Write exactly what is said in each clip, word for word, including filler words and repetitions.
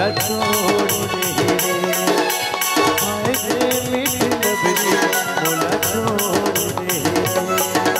मोला छोड़ दे रे, हाय रे मीठी लबरी मोला छोड़ दे रे।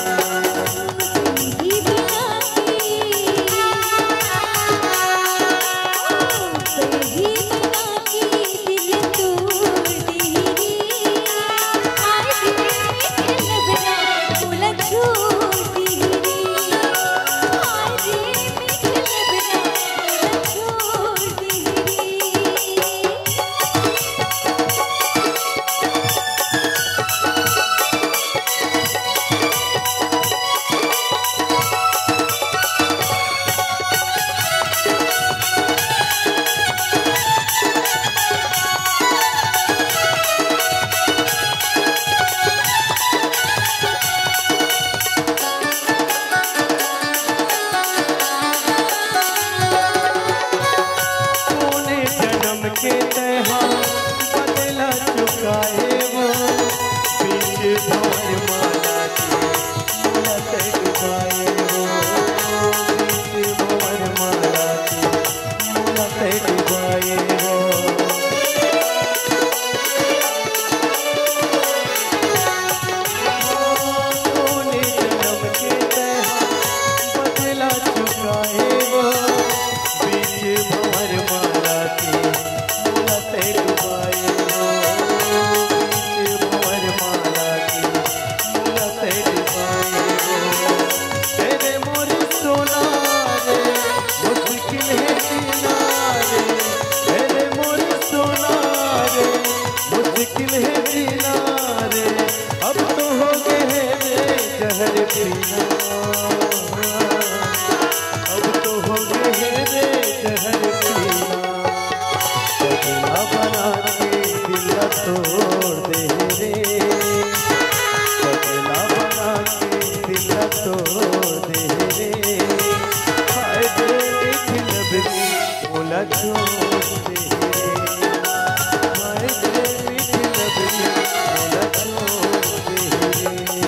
के तहा बदला चुकाए वो बीच भंवर माला की लत डुबाए वो, बीच भंवर माला की लत डुबाए वो। तूने जन्म के तहा बदला चुकाए वो बीच भंवर माला की डुबाए वो, बीच भंवर माला की लत डुबाए वो। तेरे मोर सोना रे मुश्किल है जीना रे, तेरे मोर सोना रे मुश्किल है जीना रे, अब तो हो गए रे जहर पीना, अब तो हो गए रे जहर पीना। पगला बना के दिल तोड़ दे रे, पगला बना के दिल तोड़ दे रे, हाय रे मीठी लबरी मोला छोड़ दे रे, हाय रे मीठी लबरी मोला छोड़ दे रे।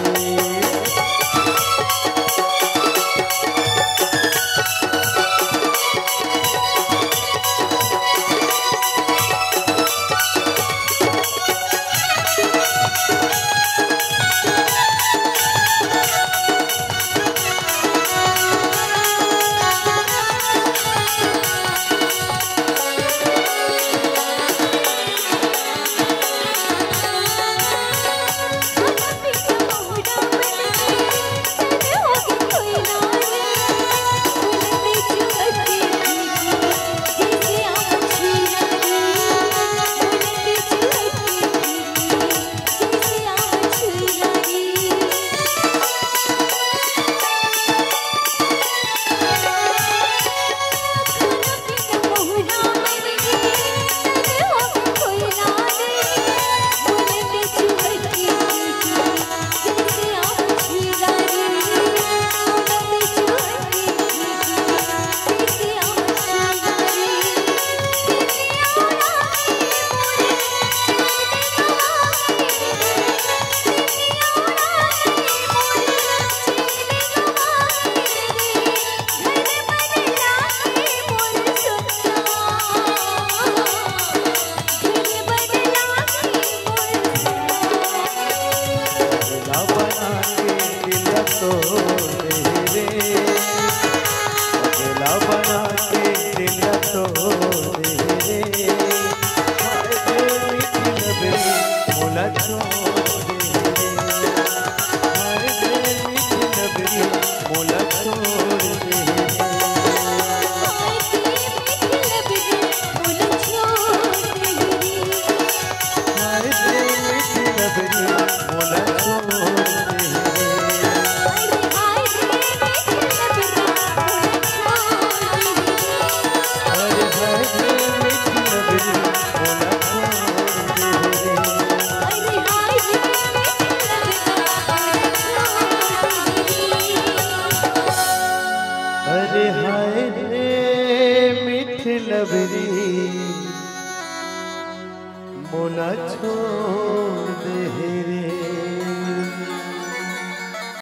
मोला छोड़ दे रे।